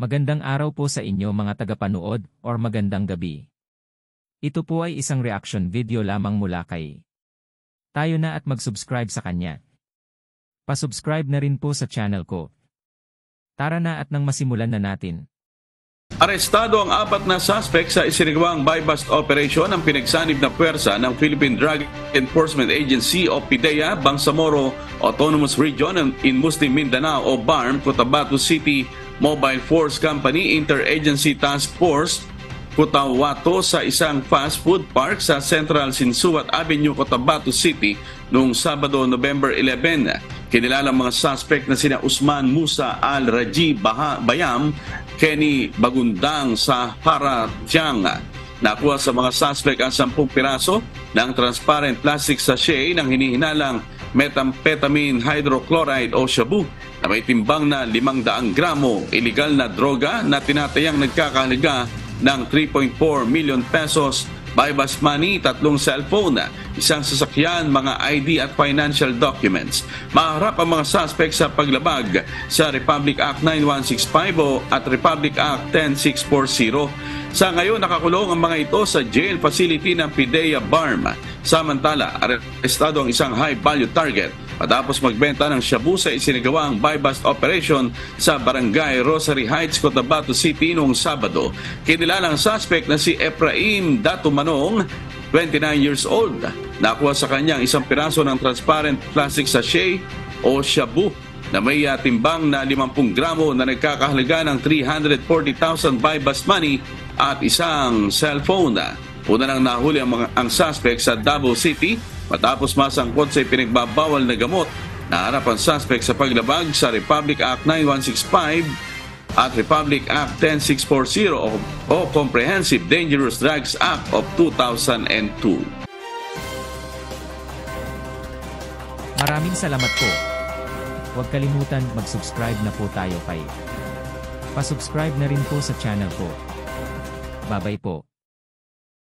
Magandang araw po sa inyo mga tagapanood or magandang gabi. Ito po ay isang reaction video lamang mula kay tayo na at mag-subscribe sa kanya. Pa-subscribe na rin po sa channel ko. Tara na at nang masimulan na natin. Arestado ang 4 na suspect sa isinagawang buy-bust operation ng pinagsanib na puwersa ng Philippine Drug Enforcement Agency o PIDEA, Bangsamoro Autonomous Region in Muslim Mindanao o BARM, Cotabato City Mobile Force Company Interagency Task Force, Cotabato sa isang fast food park sa Central Sinsuat Avenue, Cotabato City noong Sabado, November 11. Kinilalang mga suspect na sina Usman Musa Al-Raji Bayam, Kenny Bagundang sa Haratiang. Nakuha sa mga suspect ang 10 piraso ng transparent plastic sachet ng hinihinalang methamphetamine hydrochloride o shabu na may timbang na 500 gramo illegal na droga na tinatayang nagkakahalaga ng 3.4 million pesos, buy-bust money, 3 cellphone, isang sasakyan, mga ID at financial documents. Maharap ang mga suspect sa paglabag sa Republic Act 9165 at Republic Act 10640. Sa ngayon, nakakulong ang mga ito sa jail facility ng PIDEA BARM. Samantala, arestado ang isang high-value target matapos magbenta ng shabu sa isinagawang buy-bust operation sa Barangay Rosary Heights, Cotabato City noong Sabado. Kinilalang suspect na si Efraim Datumanong, 29 years old. Nakuha sa kanyang 1 piraso ng transparent plastic sachet o shabu na may timbang na 50 gramo na nagkakahalaga ng 340,000 buy-bust money at isang cellphone. Una nang nahuli ang suspect sa Davao City matapos masangkot sa pinagbabawal na gamot. Naharap ang suspect sa paglabag sa Republic Act 9165 at Republic Act 10640 o Comprehensive Dangerous Drugs Act of 2002. Maraming salamat po. Huwag kalimutan mag-subscribe na po tayo kay. Pa-subscribe na rin po sa channel ko. Babay po.